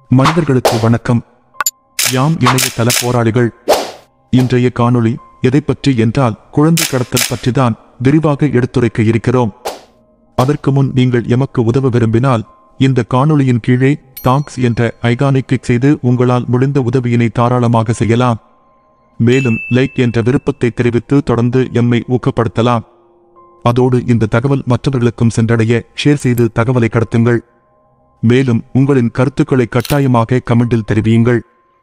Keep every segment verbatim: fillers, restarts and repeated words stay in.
மனிதர்களுக்கு வணக்கம். யாம் இணையதள போராளிகள். இன்றைய காணொளி எதை பற்றி என்றால் குழந்தை கடத்தல் பற்றிதான் விரிவாக எடுத்துரைக்க இருக்கிறோம். அதற்கு முன் நீங்கள் எமக்கு உதவ விரும்பினால் இந்த காணொளியின் கீழே தாங்க்ஸ் என்ற ஐகானை கிளிக் செய்து உங்களால் முடிந்த உதவியினை தாராளமாக செய்யலாம். மேலும் லைக் என்ற விருப்பத்தை தெரிவித்து தொடர்ந்து எம்மை ஊக்கப்படுத்தலாம். அதோடு இந்த தகவல் மற்றவர்களுக்கும் சென்றடைய ஷேர் செய்து தகவலை கடத்துங்கள். மேலும் உங்களின் கருத்துக்களை கட்டாயமாக கமெண்டில் தெரிவியுங்கள்.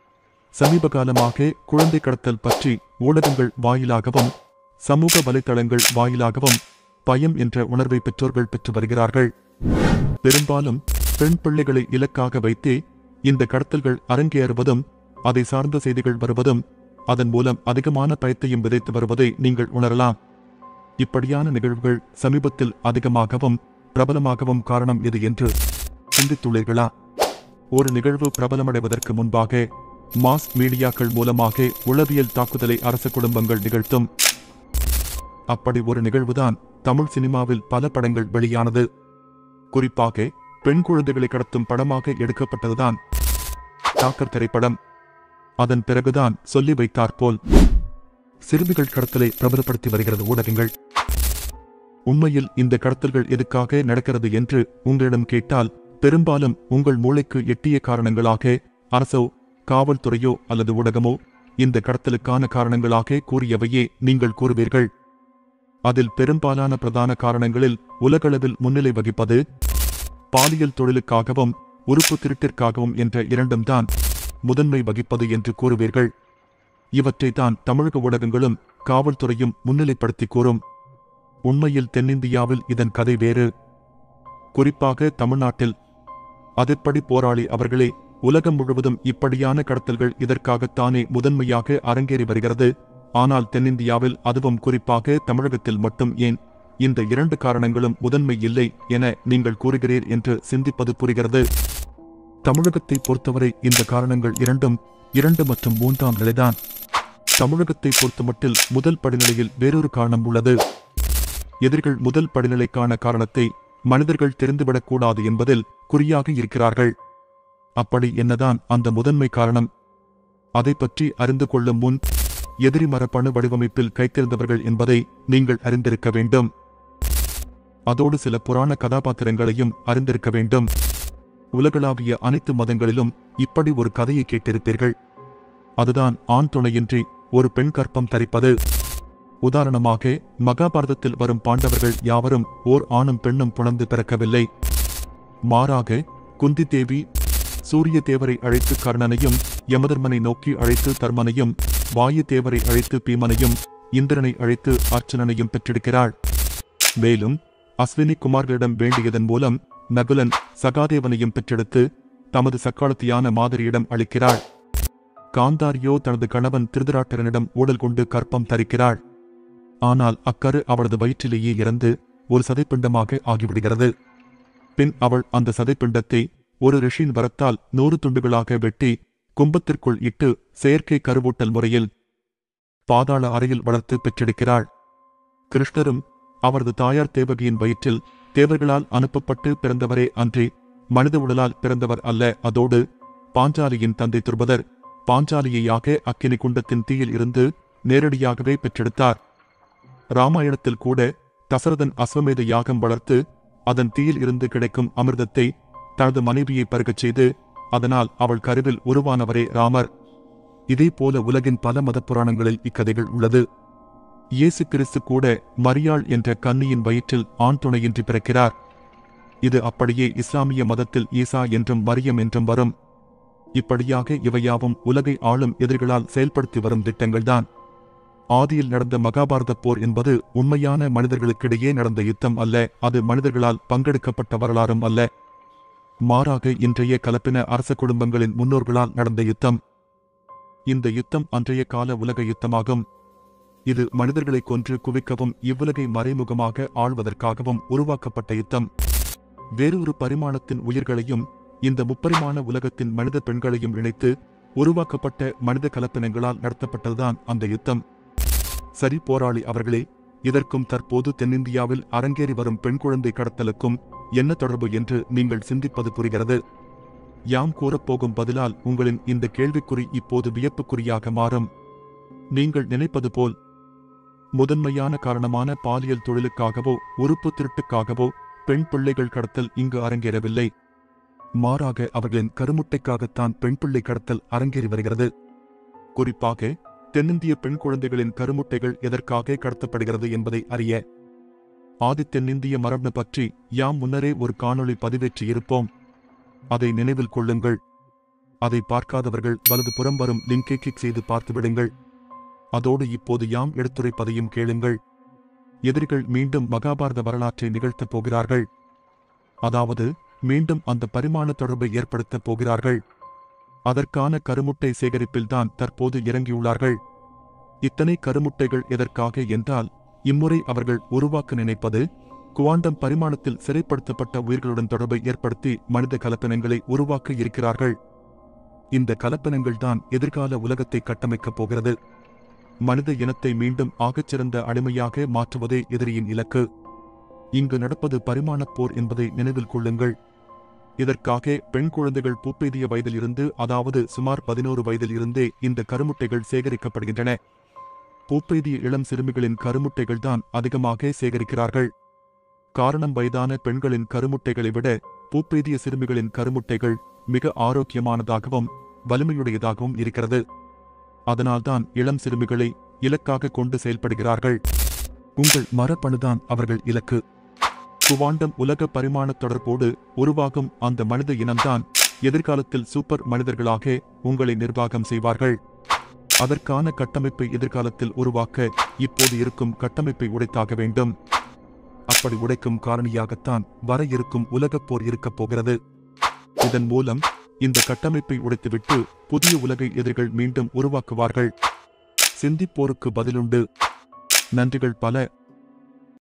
சமீப காலமாக குழந்தை கடத்தல் பற்றி ஊடகங்கள் வாயிலாகவும் சமூக வலைதளங்கள் வாயிலாகவும் பயம் என்ற உணர்வை பெற்றோர்கள் பெற்று வருகிறார்கள். பெரும்பாலும் பெண் பிள்ளைகளை இலக்காக வைத்தே இந்த கடத்தல்கள் அரங்கேறுவதும் அதை சார்ந்த செய்திகள் வருவதும் அதன் மூலம் அதிகமான பயத்தையும் விதைத்து வருவதை நீங்கள் உணரலாம். இப்படியான நிகழ்வுகள் சமீபத்தில் அதிகமாகவும் பிரபலமாகவும் காரணம் எது என்று சிந்தித்துள்ளீர்களா? ஒரு நிகழ்வு பிரபலமடைவதற்கு முன்பாக மாஸ் மீடியாக்கள் மூலமாக உளவியல் தாக்குதலை அரச குடும்பங்கள் நிகழ்த்தும். அப்படி ஒரு நிகழ்வுதான் தமிழ் சினிமாவில் பல படங்கள் வெளியானது. குறிப்பாக பெண் குழந்தைகளை கடத்தும் படமாக எடுக்கப்பட்டதுதான் டாக்கர் திரைப்படம். அதன் பிறகுதான் சொல்லி வைத்தாற்போல் சிறுமிகள் கடத்தலை பிரபலப்படுத்தி வருகிறது ஊடகங்கள். உண்மையில் இந்த கடத்தல்கள் எதுக்காக நடக்கிறது என்று உங்களிடம் கேட்டால் பெரும்பாலும் உங்கள் மூளைக்கு எட்டிய காரணங்களாக அரசோ காவல்துறையோ அல்லது ஊடகமோ இந்த கடத்தலுக்கான காரணங்களாக கூறியவையே நீங்கள் கூறுவீர்கள். அதில் பெரும்பாலான பிரதான காரணங்களில் உலகளவில் முன்னிலை வகிப்பது பாலியல் தொழிலுக்காகவும் உறுப்பு திருட்டிற்காகவும் என்ற இரண்டும் தான் முதன்மை வகிப்பது என்று கூறுவீர்கள். இவற்றை தான் தமிழக ஊடகங்களும் காவல்துறையும் முன்னிலைப்படுத்தி கூறும். உண்மையில் தென்னிந்தியாவில் இதன் கதை வேறு. குறிப்பாக தமிழ்நாட்டில் அதற்படி போராளி அவர்களே உலகம் முழுவதும் இப்படியான கடத்தல்கள் இதற்காகத்தானே முதன்மையாக அரங்கேறி வருகிறது. ஆனால் தென்னிந்தியாவில் அதுவும் குறிப்பாக தமிழகத்தில் மட்டும் ஏன் இந்த இரண்டு காரணங்களும் முதன்மை இல்லை என நீங்கள் கூறுகிறீர் என்று சிந்திப்பது புரிகிறது. தமிழகத்தை பொறுத்தவரை இந்த காரணங்கள் இரண்டும் இரண்டு மற்றும் மூன்றாம் நிலைதான். தமிழகத்தை பொறுத்தமட்டில் முதல் படிநிலையில் வேறொரு காரணம் உள்ளது. எதிரிகள் முதல் படிநிலைக்கான காரணத்தை மனிதர்கள் தெரிந்துவிடக்கூடாது என்பதில் குறியாக இருக்கிறார்கள். அப்படி என்னதான் அந்த முதன்மை காரணம்? அதை பற்றி அறிந்து கொள்ளும் முன் எதிரி மரபணு வடிவமைப்பில் கைத்தேர்ந்தவர்கள் என்பதை நீங்கள் அறிந்திருக்க வேண்டும். அதோடு சில புராண கதாபாத்திரங்களையும் அறிந்திருக்க வேண்டும். உலகளாவிய அனைத்து மதங்களிலும் இப்படி ஒரு கதையை கேட்டிருப்பீர்கள். அதுதான் ஆண் துணையின்றி ஒரு பெண் கற்பம் தரிப்பது. உதாரணமாக மகாபாரதத்தில் வரும் பாண்டவர்கள் யாவரும் ஓர் ஆணும் பெண்ணும் புணர்ந்து பிறக்கவில்லை. மாறாக குந்தி தேவி சூரிய தேவரை அழைத்து கர்ணனையும், யமதர்மனை நோக்கி அழைத்து தர்மனையும், வாயு தேவரை அழைத்து பீமனையும், இந்திரனை அழைத்து அர்ச்சனனையும் பெற்றெடுக்கிறாள். மேலும் அஸ்வினி குமார்களிடம் வேண்டியதன் மூலம் நகுலன் சகாதேவனையும் பெற்றெடுத்து தமது சக்காலத்தியான மாதிரியிடம் அளிக்கிறாள். காந்தாரியோ தனது கணவன் திருதராட்டரனிடம் ஊடல் கொண்டு கற்பம் தரிக்கிறாள். ஆனால் அக்கரு அவளது வயிற்றிலேயே இறந்து ஒரு சதைப்பிண்டமாக ஆகிவிடுகிறது. பின் அவள் அந்த சதைப்பிண்டத்தை ஒரு ரிஷியின் வரத்தால் நூறு துண்டுகளாக வெட்டி கும்பத்திற்குள் இட்டு செயற்கை கருவூட்டல் முறையில் பாதாள அறையில் வளர்த்து பெற்றெடுக்கிறாள். கிருஷ்ணரும் அவரது தாயார் தேவகியின் வயிற்றில் தேவர்களால் அனுப்பப்பட்டு பிறந்தவரே அன்றி மனித உடலால் பிறந்தவர் அல்ல. அதோடு பாஞ்சாலியின் தந்தை துருபதர் பாஞ்சாலியையாக அக்கினி குண்டத்தின் தீயில் இருந்து நேரடியாகவே பெற்றெடுத்தார். ராமாயணத்தில் கூட தசரதன் அஸ்வமேத யாகம் வளர்த்து அதன் தீயில் இருந்து கிடைக்கும் அமிர்தத்தை தனது மனைவியை பருகச் செய்து அதனால் அவள் கருவில் உருவானவரே ராமர். இதே போல உலகின் பல மத புராணங்களில் இக்கதைகள் உள்ளது. இயேசு கிறிஸ்து கூட மரியாள் என்ற கன்னியின் வயிற்றில் ஆண் துணையின்றி பிறக்கிறார். இது அப்படியே இஸ்லாமிய மதத்தில் ஈசா என்றும் மரியம் என்றும் வரும். இப்படியாக இவையாவும் உலகை ஆளும் எதிரிகளால் செயல்படுத்தி வரும் திட்டங்கள்தான். ஆதியில் நடந்த மகாபாரத போர் என்பது உண்மையான மனிதர்களுக்கிடையே நடந்த யுத்தம் அல்ல. அது மனிதர்களால் பங்கெடுக்கப்பட்ட வரலாறும் அல்ல. மாறாக இன்றைய கலப்பின அரச குடும்பங்களின் முன்னோர்களால் நடந்த யுத்தம். இந்த யுத்தம் அன்றைய கால உலக யுத்தமாகும். இது மனிதர்களை கொன்று குவிக்கவும் இவ்வுலகை மறைமுகமாக ஆள்வதற்காகவும் உருவாக்கப்பட்ட யுத்தம். வேறொரு பரிமாணத்தின் உயிர்களையும் இந்த முப்பரிமாண உலகத்தின் மனித பெண்களையும் இணைத்து உருவாக்கப்பட்ட மனித கலப்பினங்களால் நடத்தப்பட்டதுதான் அந்த யுத்தம். சரி போராளி அவர்களே, இதற்கும் தற்போது தென்னிந்தியாவில் அரங்கேறி வரும் பெண் குழந்தை கடத்தலுக்கும் என்ன தொடர்பு என்று நீங்கள் சிந்திப்பது புரிகிறது. யாம் கூறப்போகும் பதிலால் உங்களின் இந்த கேள்விக்குறி இப்போது வியப்புக்குறியாக மாறும். நீங்கள் நினைப்பது போல் முதன்மையான காரணமான பாலியல் தொழிலுக்காகவோ உறுப்பு திருட்டுக்காகவோ பெண் பிள்ளைகள் கடத்தல் இங்கு அரங்கேறவில்லை. மாறாக அவர்களின் கருமுட்டைக்காகத்தான் பெண் பிள்ளை கடத்தல் அரங்கேறி வருகிறது. குறிப்பாக தென்னிந்திய பெண் குழந்தைகளின் கருமுட்டைகள் எதற்காக கடத்தப்படுகிறது என்பதை அறிய ஆதி தென்னிந்திய மரபணு பற்றி யாம் முன்னரே ஒரு காணொளி பதிவேற்றியிருப்போம். அதை நினைவில் கொள்ளுங்கள். அதை பார்க்காதவர்கள் வலது புறம் வரும் லிங்கை கிளிக் செய்து பார்த்துவிடுங்கள். அதோடு இப்போது யாம் எடுத்துரைப்பதையும் கேளுங்கள். எதிரிகள் மீண்டும் மகாபாரத வரலாற்றை நிகழ்த்தப் போகிறார்கள். அதாவது மீண்டும் அந்த பரிமாண தொடர்பை ஏற்படுத்தப் போகிறார்கள். அதற்கான கருமுட்டை சேகரிப்பில்தான் தற்போது இறங்கியுள்ளார்கள். இத்தனை கருமுட்டைகள் எதற்காக என்றால், இம்முறை அவர்கள் உருவாக்க நினைப்பது குவாண்டம் பரிமாணத்தில் சிறைப்படுத்தப்பட்ட உயிர்களுடன் தொடர்பை ஏற்படுத்தி மனித கலப்பினங்களை உருவாக்க இருக்கிறார்கள். இந்த கலப்பினங்கள்தான் எதிர்கால உலகத்தை கட்டமைக்கப் போகிறது. மனித இனத்தை மீண்டும் ஆகச்சிறந்த அடிமையாக மாற்றுவதே எதிரியின் இலக்கு. இங்கு நடப்பது பரிமாணப் போர் என்பதை நினைவில் கொள்ளுங்கள். இதற்காக பெண் குழந்தைகள் பூப்பெய்திய வயதில் இருந்து, அதாவது சுமார் பதினோரு வயதில் இருந்தே இந்த கருமுட்டைகள் சேகரிக்கப்படுகின்றன. பூப்பெய்திய இளம் சிறுமிகளின் கருமுட்டைகள் தான் அதிகமாக சேகரிக்கிறார்கள். காரணம், வயதான பெண்களின் கருமுட்டைகளை விட பூப்பெய்திய சிறுமிகளின் கருமுட்டைகள் மிக ஆரோக்கியமானதாகவும் வலிமையுடையதாகவும் இருக்கிறது. அதனால்தான் இளம் சிறுமிகளை இலக்காக கொண்டு செயல்படுகிறார்கள். உங்கள் மரபணுதான் அவர்கள் இலக்கு. குவாண்டம் உலக பரிமாண தொடர்போடு உருவாகும் அந்த மனித இனம்தான் எதிர்காலத்தில் சூப்பர் மனிதர்களாக உங்களை நிர்வாகம் செய்வார்கள். அதற்கான கட்டமைப்பை எதிர்காலத்தில் உருவாக்க இப்போது இருக்கும் கட்டமைப்பை உடைத்தாக வேண்டும். அப்படி உடைக்கும் காரணியாகத்தான் வர இருக்கும் உலகப் போர் இருக்கப் போகிறது. இதன் மூலம் இந்த கட்டமைப்பை உடைத்துவிட்டு புதிய உலகை எதிரிகள் மீண்டும் உருவாக்குவார்கள். சிந்திப்போருக்கு பதிலுண்டு. நன்றிகள் பல.